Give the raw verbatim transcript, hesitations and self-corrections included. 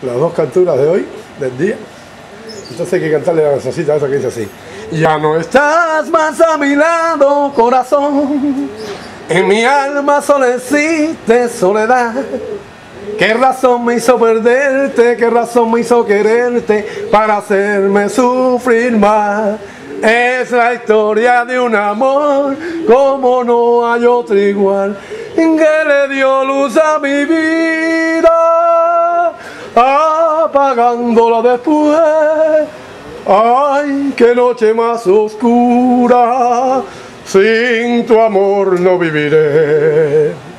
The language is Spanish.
las dos canturas de hoy, del día. Entonces hay que cantarle la cancioncita esa que dice así. Ya no estás más a mi lado, corazón, en mi alma solo existe soledad. ¿Qué razón me hizo perderte? ¿Qué razón me hizo quererte para hacerme sufrir más? Es la historia de un amor como no hay otro igual, que le dio luz a mi vida, apagándola después. Ay, qué noche más oscura, sin tu amor no viviré.